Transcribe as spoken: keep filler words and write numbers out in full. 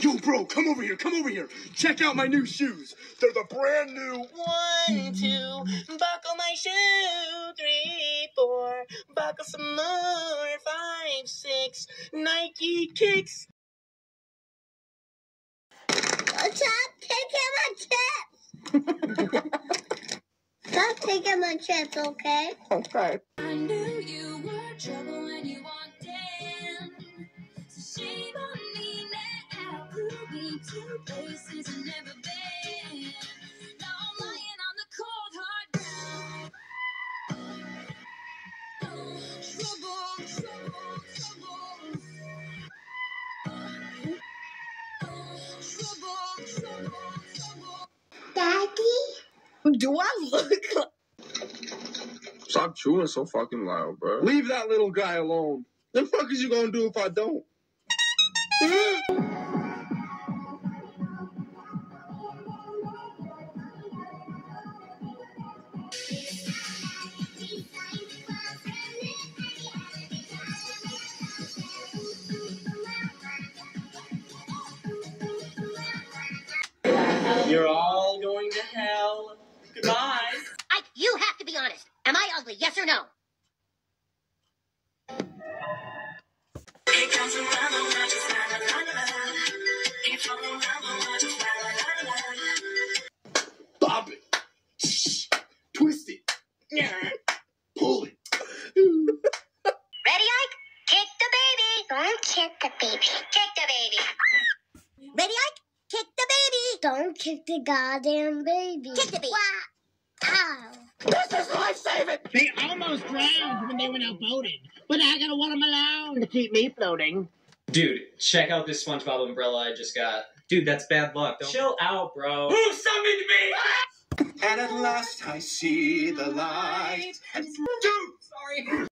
Yo, bro, come over here, come over here. Check out my new shoes. They're the brand new... One, two, buckle my shoe. Three, four, buckle some more. Five, six, Nike kicks. Stop taking my chips. Stop taking my chips, okay? Okay. I knew you were trouble when you walked in. So shame on me now. Could be two places I've never been. Now I'm lying on the cold hard ground. Trouble, trouble, trouble. Trouble, trouble, trouble. Daddy? Do I look like... Stop chewing so fucking loud, bro. Leave that little guy alone. The fuck is you gonna do if I don't? You're all going to hell. Goodbye. I, you have to be honest. Am I ugly, yes or no? Bop it. Shh. Twist it. Pull it. Ready, Ike? Kick the baby. Don't kick the baby. Kick the baby. Ready, Ike? Kick the baby. Don't kick the goddamn baby. Kick the baby. Wah. Ow. This is life-saving! They almost drowned when they went out boating, but I gotta want them alone to keep me floating. Dude, check out this SpongeBob umbrella I just got. Dude, that's bad luck. Don't... Chill out, bro. Who summoned me? And at last I see the light. Dude! Sorry.